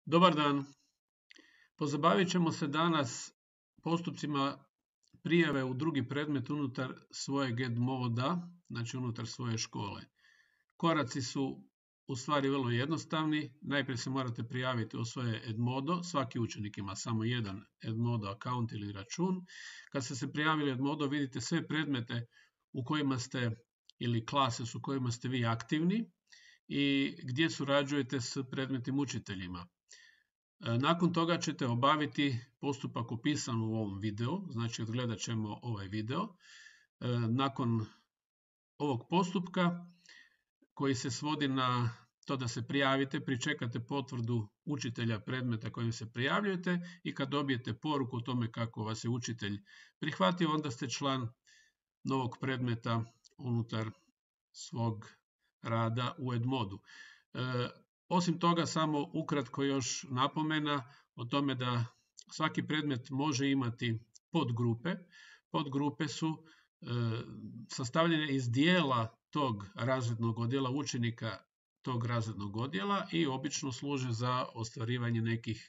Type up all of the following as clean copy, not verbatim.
Dobar dan. Pozabavit ćemo se danas postupcima prijave u drugi predmet unutar svojeg edmoda, znači unutar svoje škole. Koraci su u stvari vrlo jednostavni. Najprije se morate prijaviti u svoje edmodo. Svaki učenik ima samo jedan edmodo account ili račun. Kad ste se prijavili edmodo, vidite sve predmete u kojima ste ili klase u kojima ste vi aktivni i gdje surađujete s predmetnim učiteljima. Nakon toga ćete obaviti postupak opisan u ovom videu, znači odgledat ćemo ovaj video. Nakon ovog postupka koji se svodi na to da se prijavite, pričekate potvrdu učitelja predmeta kojim se prijavljujete i kad dobijete poruku o tome kako vas je učitelj prihvatio, onda ste član novog predmeta unutar svog rada u edmodu. Osim toga, samo ukratko još napomena o tome da svaki predmet može imati podgrupe. Podgrupe su sastavljene iz dijela tog razrednog odjela, učenika tog razrednog odjela i obično služe za ostvarivanje nekih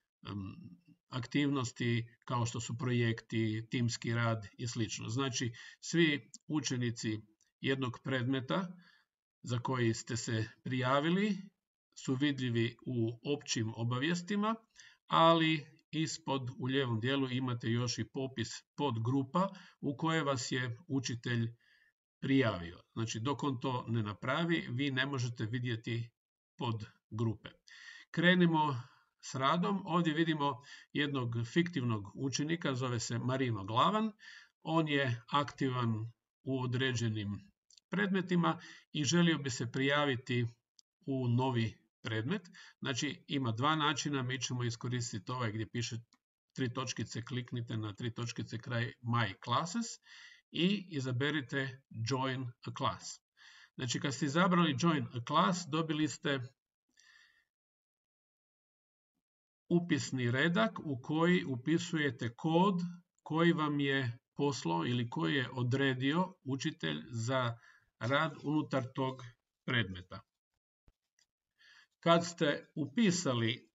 aktivnosti kao što su projekti, timski rad i sl. Znači, svi učenici jednog predmeta za koji ste se prijavili su vidljivi u općim obavijestima, ali ispod u lijevom dijelu imate još i popis podgrupa u koje vas je učitelj prijavio. Znači, dok on to ne napravi, vi ne možete vidjeti podgrupe. Krenimo s radom. Ovdje vidimo jednog fiktivnog učenika, zove se Marino Glavan. On je aktivan u određenim predmetima i želio bi se prijaviti u novi predmet. Znači, ima dva načina. Mi ćemo iskoristiti ovaj gdje piše 3 točkice, kliknite na 3 točkice kraj My Classes i izaberite Join a Class. Znači, kad ste izabrali Join a Class, dobili ste upisni redak u koji upisujete kod koji vam je poslao ili koji je odredio učitelj za rad unutar tog predmeta. Kad ste upisali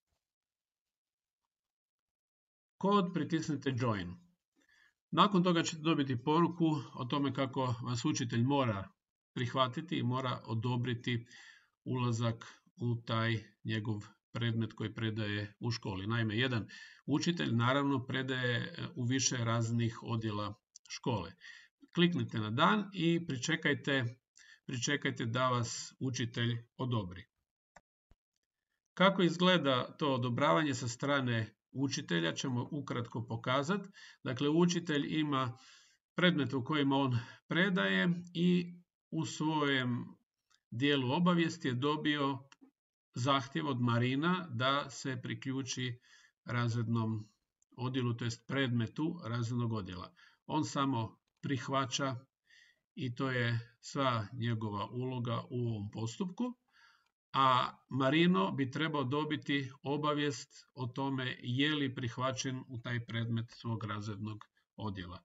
kod, pritisnite Join. Nakon toga ćete dobiti poruku o tome kako vas učitelj mora prihvatiti i mora odobriti ulazak u taj njegov predmet koji predaje u školi. Naime, jedan učitelj naravno predaje u više raznih odjela škole. Kliknite na dan i pričekajte da vas učitelj odobri. Kako izgleda to odobravanje sa strane učitelja ćemo ukratko pokazati. Dakle, učitelj ima predmet u kojima on predaje i u svojem dijelu obavijesti je dobio zahtjev od Marina da se priključi razrednom odjelu, to jest predmetu razrednog odjela. On samo prihvaća i to je sva njegova uloga u ovom postupku. A Marino bi trebao dobiti obavijest o tome je li prihvaćen u taj predmet svog razrednog odjela.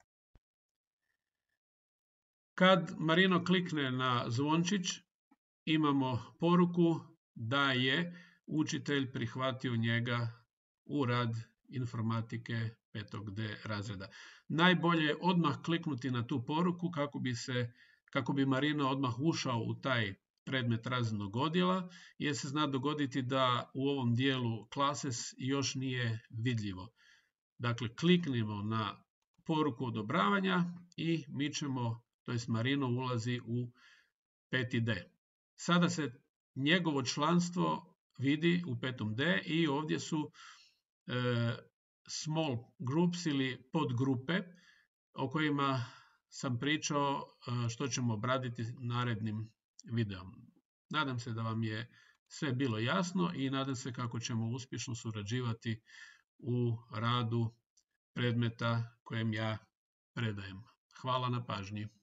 Kad Marino klikne na zvončić, imamo poruku da je učitelj prihvatio njega u rad informatike 5D razreda. Najbolje je odmah kliknuti na tu poruku kako bi Marino odmah ušao u taj predmet razrednog odjela, jer se zna dogoditi da u ovom dijelu Classes još nije vidljivo. Dakle, kliknimo na poruku odobravanja i mi ćemo, to jest Marino ulazi u 5D. Sada se njegovo članstvo vidi u 5D i ovdje su small groups ili podgrupe o kojima sam pričao što ćemo obraditi narednim videom. Nadam se da vam je sve bilo jasno i nadam se kako ćemo uspješno surađivati u radu predmeta kojem ja predajem. Hvala na pažnji.